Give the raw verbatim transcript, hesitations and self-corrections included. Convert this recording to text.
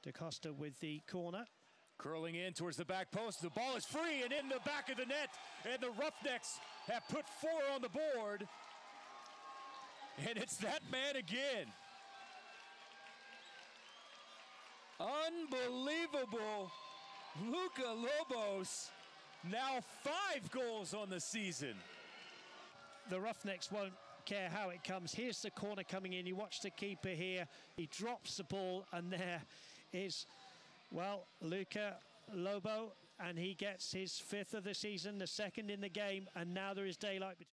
DaCosta with the corner. Curling in towards the back post. The ball is free and in the back of the net. And the Roughnecks have put four on the board. And it's that man again. Unbelievable. Luca Lobos, now five goals on the season. The Roughnecks won't care how it comes. Here's the corner coming in. You watch the keeper here. He drops the ball, and there is, well, Luca Lobo, and he gets his fifth of the season, the second in the game, and now there is daylight between.